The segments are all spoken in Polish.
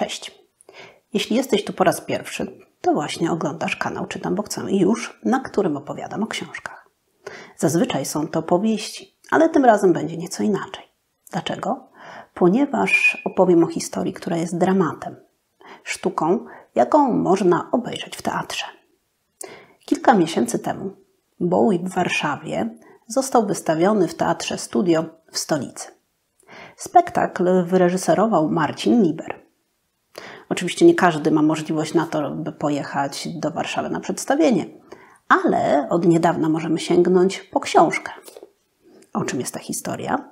Cześć! Jeśli jesteś tu po raz pierwszy, to właśnie oglądasz kanał Czytam, bo chcę i na którym opowiadam o książkach. Zazwyczaj są to powieści, ale tym razem będzie nieco inaczej. Dlaczego? Ponieważ opowiem o historii, która jest dramatem. Sztuką, jaką można obejrzeć w teatrze. Kilka miesięcy temu Bowie w Warszawie został wystawiony w Teatrze Studio w stolicy. Spektakl wyreżyserował Marcin Liber. Oczywiście nie każdy ma możliwość na to, by pojechać do Warszawy na przedstawienie, ale od niedawna możemy sięgnąć po książkę. O czym jest ta historia?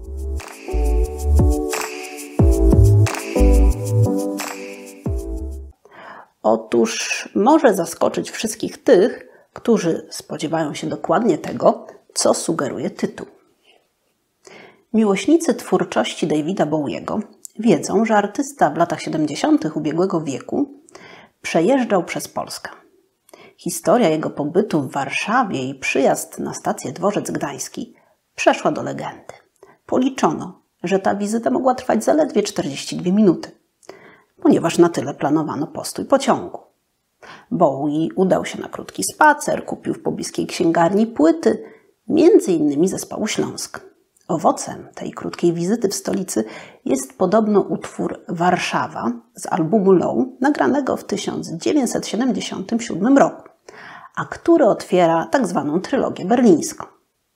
Otóż może zaskoczyć wszystkich tych, którzy spodziewają się dokładnie tego, co sugeruje tytuł. Miłośnicy twórczości Davida Bowiego wiedzą, że artysta w latach 70. ubiegłego wieku przejeżdżał przez Polskę. Historia jego pobytu w Warszawie i przyjazd na stację Dworzec Gdański przeszła do legendy. Policzono, że ta wizyta mogła trwać zaledwie 42 minuty, ponieważ na tyle planowano postój pociągu. Bowie udał się na krótki spacer, kupił w pobliskiej księgarni płyty, m.in. zespołu Śląsk. Owocem tej krótkiej wizyty w stolicy jest podobno utwór Warszawa z albumu Low, nagranego w 1977 roku, a który otwiera tzw. trylogię berlińską.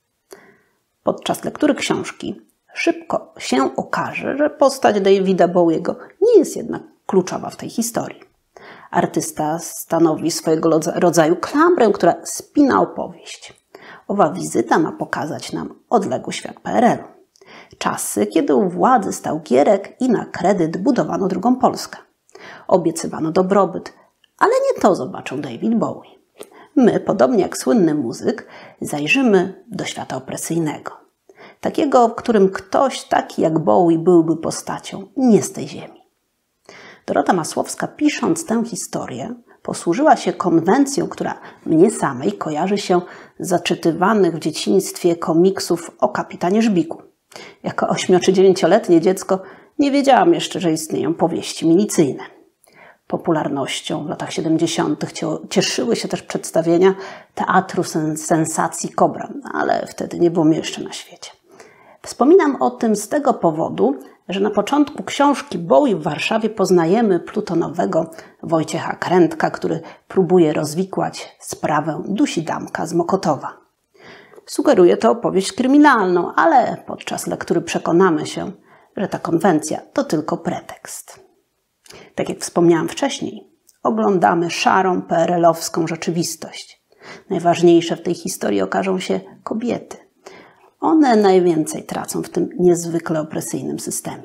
Podczas lektury książki szybko się okaże, że postać Davida Bowiego nie jest jednak kluczowa w tej historii. Artysta stanowi swojego rodzaju klamrę, która spina opowieść. Owa wizyta ma pokazać nam odległy świat PRL-u. Czasy, kiedy u władzy stał Gierek i na kredyt budowano drugą Polskę. Obiecywano dobrobyt, ale nie to zobaczył David Bowie. My, podobnie jak słynny muzyk, zajrzymy do świata opresyjnego. Takiego, w którym ktoś taki jak Bowie byłby postacią nie z tej ziemi. Dorota Masłowska, pisząc tę historię, posłużyła się konwencją, która mnie samej kojarzy się z zaczytywanych w dzieciństwie komiksów o kapitanie Żbiku. Jako 8- czy 9-letnie dziecko nie wiedziałam jeszcze, że istnieją powieści milicyjne. Popularnością w latach 70. cieszyły się też przedstawienia Teatru Sensacji Kobra, ale wtedy nie było mnie jeszcze na świecie. Wspominam o tym z tego powodu, że na początku książki Bowie w Warszawie poznajemy plutonowego Wojciecha Krętka, który próbuje rozwikłać sprawę Dusi-Damka z Mokotowa. Sugeruje to opowieść kryminalną, ale podczas lektury przekonamy się, że ta konwencja to tylko pretekst. Tak jak wspomniałam wcześniej, oglądamy szarą PRL-owską rzeczywistość. Najważniejsze w tej historii okażą się kobiety. One najwięcej tracą w tym niezwykle opresyjnym systemie.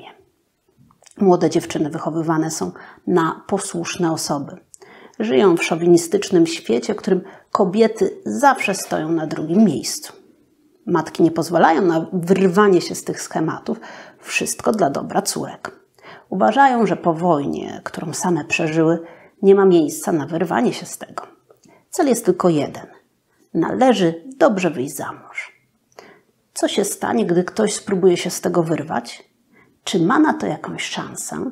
Młode dziewczyny wychowywane są na posłuszne osoby. Żyją w szowinistycznym świecie, w którym kobiety zawsze stoją na drugim miejscu. Matki nie pozwalają na wyrwanie się z tych schematów, wszystko dla dobra córek. Uważają, że po wojnie, którą same przeżyły, nie ma miejsca na wyrwanie się z tego. Cel jest tylko jeden. Należy dobrze wyjść za mąż. Co się stanie, gdy ktoś spróbuje się z tego wyrwać? Czy ma na to jakąś szansę?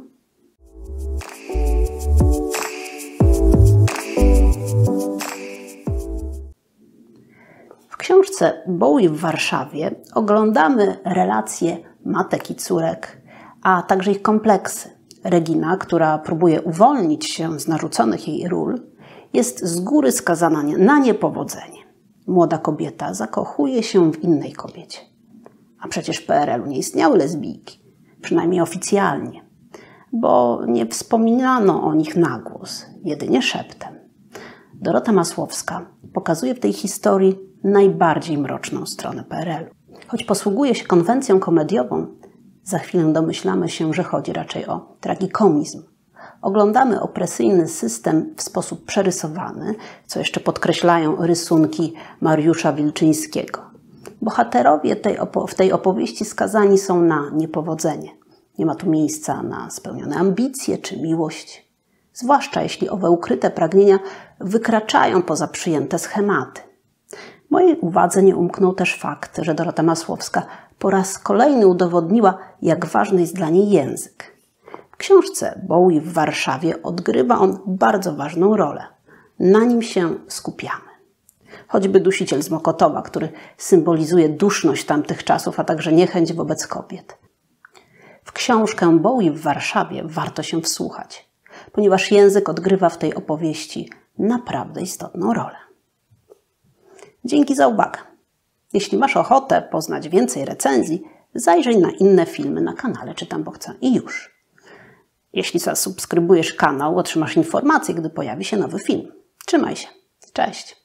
W książce Bowie w Warszawie oglądamy relacje matek i córek, a także ich kompleksy. Regina, która próbuje uwolnić się z narzuconych jej ról, jest z góry skazana na niepowodzenie. Młoda kobieta zakochuje się w innej kobiecie. A przecież w PRL-u nie istniały lesbijki, przynajmniej oficjalnie, bo nie wspominano o nich na głos, jedynie szeptem. Dorota Masłowska pokazuje w tej historii najbardziej mroczną stronę PRL-u. Choć posługuje się konwencją komediową, za chwilę domyślamy się, że chodzi raczej o tragikomizm. Oglądamy opresyjny system w sposób przerysowany, co jeszcze podkreślają rysunki Mariusza Wilczyńskiego. Bohaterowie w tej opowieści skazani są na niepowodzenie. Nie ma tu miejsca na spełnione ambicje czy miłość. Zwłaszcza jeśli owe ukryte pragnienia wykraczają poza przyjęte schematy. Mojej uwadze nie umknął też fakt, że Dorota Masłowska po raz kolejny udowodniła, jak ważny jest dla niej język. W książce Bowie w Warszawie odgrywa on bardzo ważną rolę. Na nim się skupiamy. Choćby Dusiciel z Mokotowa, który symbolizuje duszność tamtych czasów, a także niechęć wobec kobiet. W książkę Bowie w Warszawie warto się wsłuchać, ponieważ język odgrywa w tej opowieści naprawdę istotną rolę. Dzięki za uwagę. Jeśli masz ochotę poznać więcej recenzji, zajrzyj na inne filmy na kanale Czytam, bo chcę i już. Jeśli zasubskrybujesz kanał, otrzymasz informację, gdy pojawi się nowy film. Trzymaj się. Cześć.